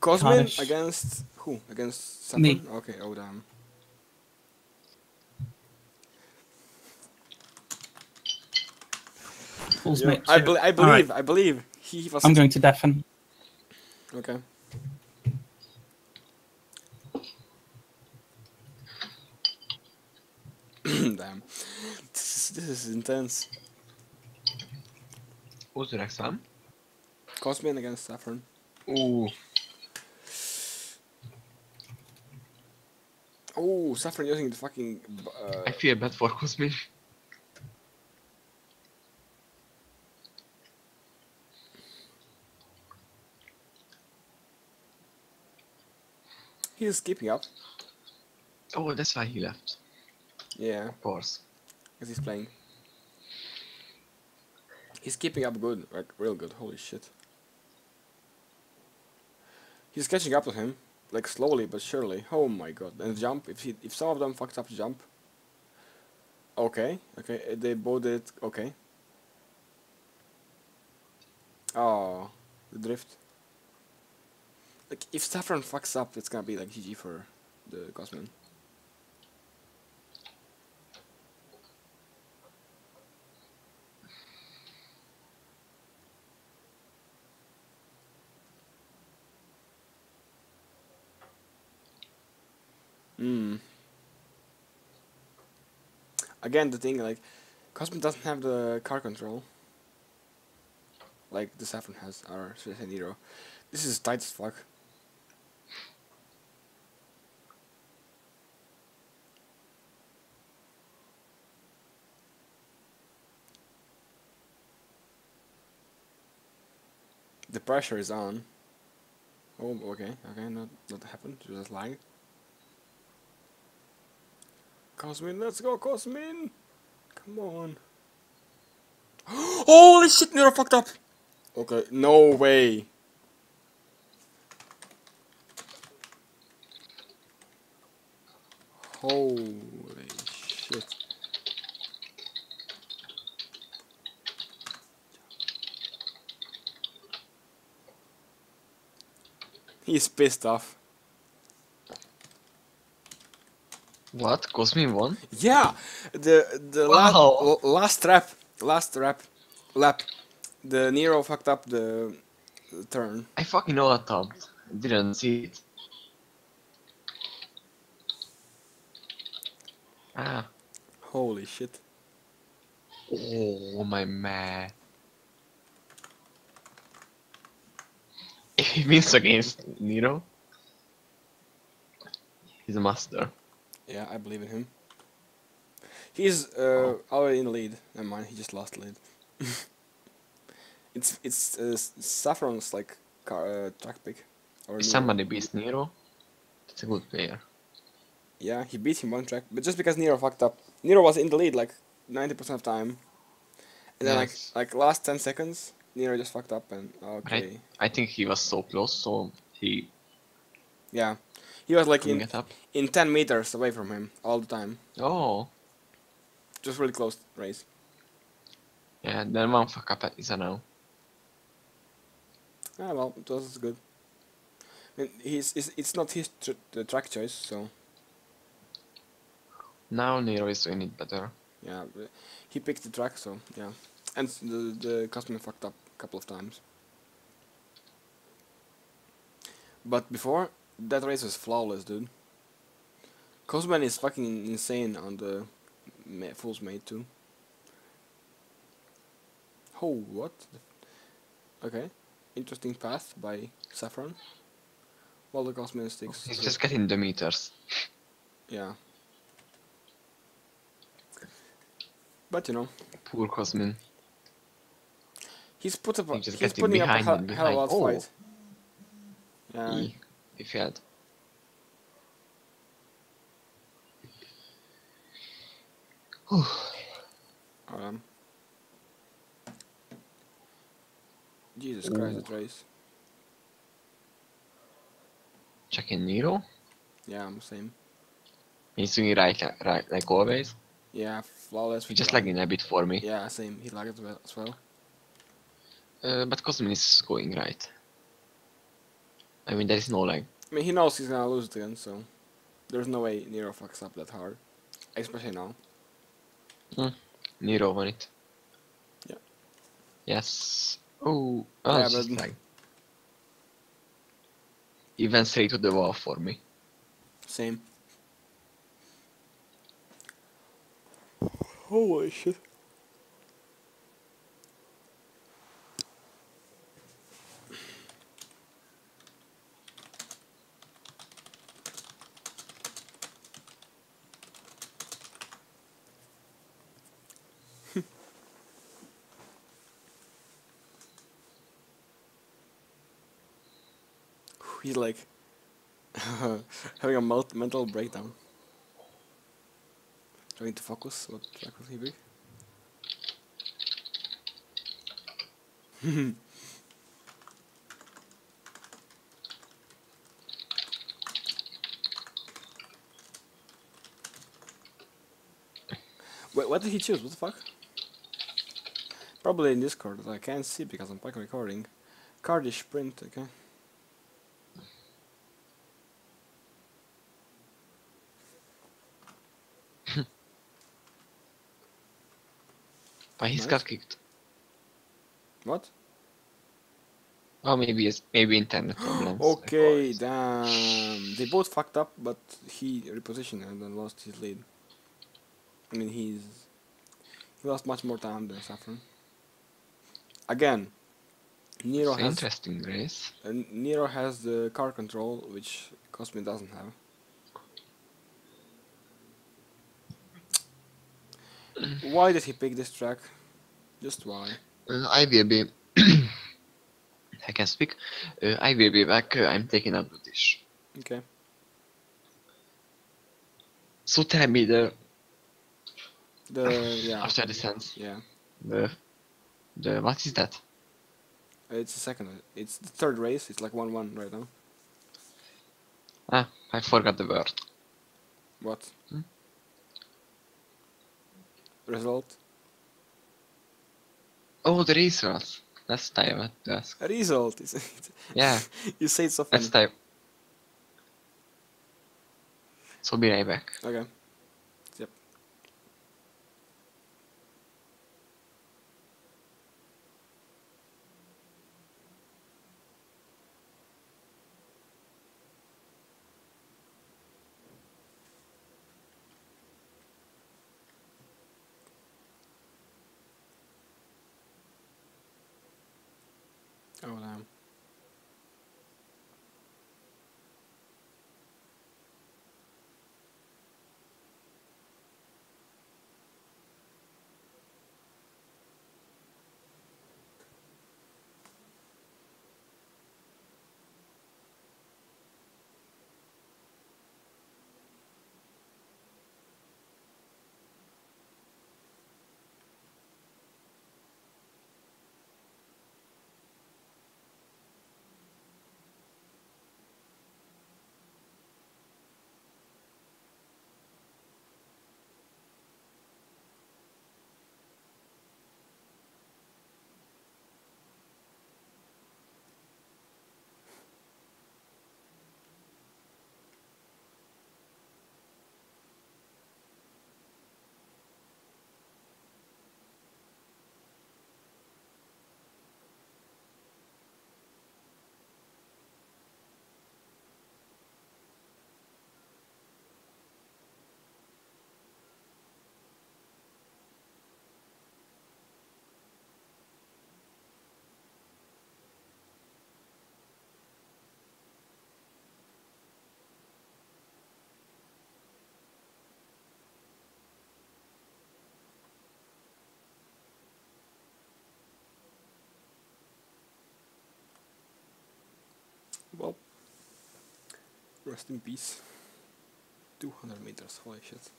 Cosmin Cardiff. against who? Against Saffron? Me. Okay, oh damn. Fool's Yo, mate 2. I Alright, believe. He was I'm going to deafen. okay. Damn. This is intense. Who's the next one? Cosmin against Saffron. Ooh. Oh, Saffron using the fucking I feel bad for Cosmin. he's keeping up. Oh, that's why he left. Yeah, Of course. because he's playing. He's keeping up good, like real good. Holy shit. He's catching up to him, like slowly but surely. Oh my god! And jump. If some of them fucked up jump. Okay, okay. They both did okay. Oh, the drift. Like if Saffron fucks up, it's gonna be like GG for the Cosmin. Hmm. Again, the thing like, Cosmin doesn't have the car control. Like the Saffron has, or should I say Nero. This is tight as fuck. The pressure is on. Oh, okay, okay, not happened, just lag. Cosmin, let's go, Cosmin! Come on. Holy shit, Nero fucked up! Okay, no way. Holy shit. He's pissed off. What? Cosmin won? Yeah, the Wow. last lap, the Nero fucked up the turn. I fucking know that top. Didn't see it. Ah. Holy shit. Oh my man. If he wins against Nero, he's a master. Yeah, I believe in him. He's already in the lead. Never mind, he just lost the lead. it's Saffron's like track pick. Or If Nero. somebody beats Nero, that's a good player. Yeah, he beat him one track, but just because Nero fucked up. Nero was in the lead like 90% of time, and then Yes. like last 10 seconds, Nero just fucked up and okay. I think he was so close, so he Yeah, he was like couldn't get up. in 10 meters away from him all the time. Oh. Just really close race. Yeah, then one fuck up is a no. Ah well, it was good. I mean, it's not his the track choice, so Now Nero is doing it better. yeah, he picked the track, so yeah. And the customer fucked up a couple of times. But before, that race was flawless, dude. Cosmin is fucking insane on the Fool's Mate too. Oh, what? Okay. Interesting path by Saffron. Well, the Cosmin sticks. He's just getting the meters. Yeah. But you know, Poor Cosmin. he's put up. He's just He's getting putting up a behind and hell of a lot behind. of fight. Yeah. He failed. Jesus Christ, that race. Checking Nero. Yeah, I'm the same. He's doing right like always. Yeah, flawless. He's just lagging a bit for me. Yeah, same. He lagged as well. But Cosmin is going right. I mean, there is no lag. I mean, he knows he's gonna lose it again, so there's no way Nero fucks up that hard, especially now. Nero won it. Yeah. Yes. Oh, Yeah, it's but just lag. He went straight to the wall for me. same. Holy shit. He's like having a mental breakdown. Trying to focus. What track will he be? Wait, what did he choose? What the fuck? Probably in Discord. I can't see because I'm recording. Cardish print, okay. But he's Nice. got kicked. What? Oh, maybe internet problems. Okay, damn. They both fucked up, but he repositioned and then lost his lead. I mean, he lost much more time than Saffron. Again, Nero It's an has interesting race. Nero has the car control, which Cosmin doesn't have. Why did he pick this track? Just why? I will be. I can speak. I will be back. I'm taking a British. Okay. So tell me Yeah. after the sense. Yeah. The what is that? It's the second. It's the third race. It's like 1-1 right now. Ah, I forgot the word. What? Result? Oh, the results. That's what I want to ask. Result. Yeah, You say it so funny. that's type. So be right back. Okay. Yep. Oh damn. Well, rest in peace. 200 meters. Holy shit.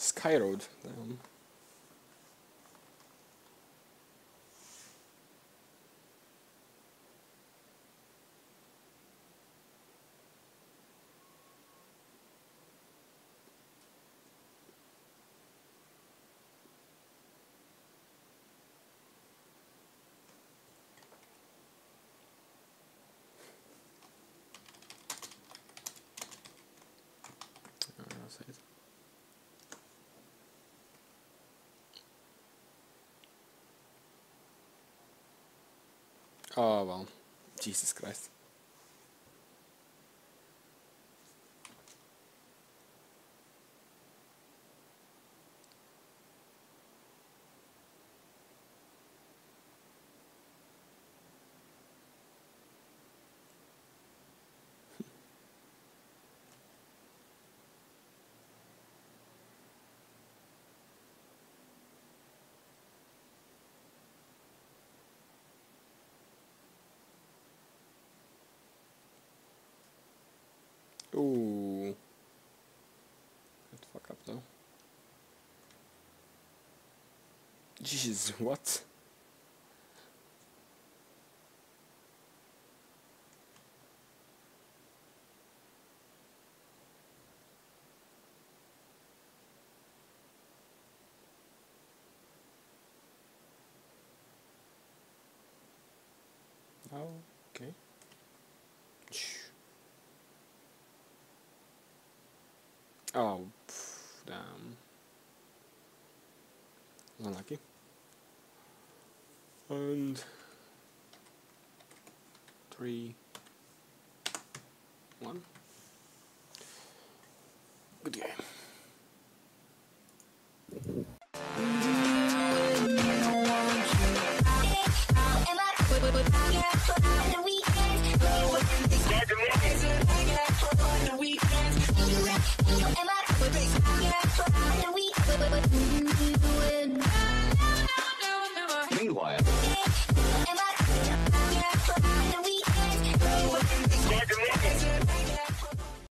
Sky Road. Damn. That's it. Oh well, Jesus Christ. Ooh. That fuck up though. Jeez, what? Oh, okay. Oh, damn. Unlucky. And 3, 1. Good game.